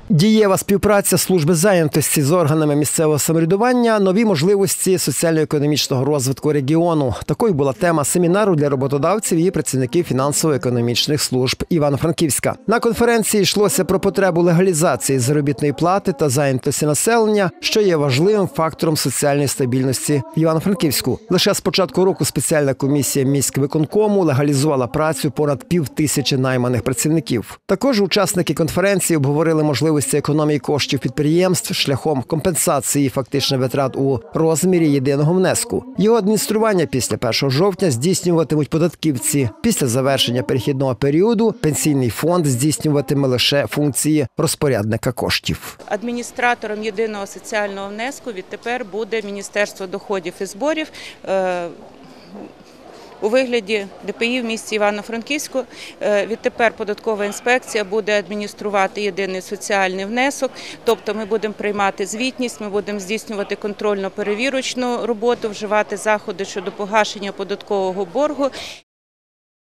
Дієва співпраця служби зайнятості з органами місцевого самоврядування, нові можливості соціально-економічного розвитку регіону. Такою була тема семінару для роботодавців і працівників фінансово-економічних служб Івано-Франківська. На конференції йшлося про потребу легалізації заробітної плати та зайнятості населення, що є важливим фактором соціальної стабільності в Івано-Франківську. Лише з початку року спеціальна комісія міськвиконкому легалізувала працю понад 5000 найманих працівників. Також учасники конференції обговорили можливості економії коштів підприємств шляхом компенсації фактичних витрат у розмірі єдиного внеску. Його адміністрування після 1 жовтня здійснюватимуть податківці. Після завершення перехідного періоду пенсійний фонд здійснюватиме лише функції розпорядника коштів. Адміністратором єдиного соціального внеску відтепер буде Міністерство доходів і зборів у вигляді ДПІ в місті Івано-Франківську. Відтепер податкова інспекція буде адмініструвати єдиний соціальний внесок, тобто ми будемо приймати звітність, ми будемо здійснювати контрольно-перевірочну роботу, вживати заходи щодо погашення податкового боргу.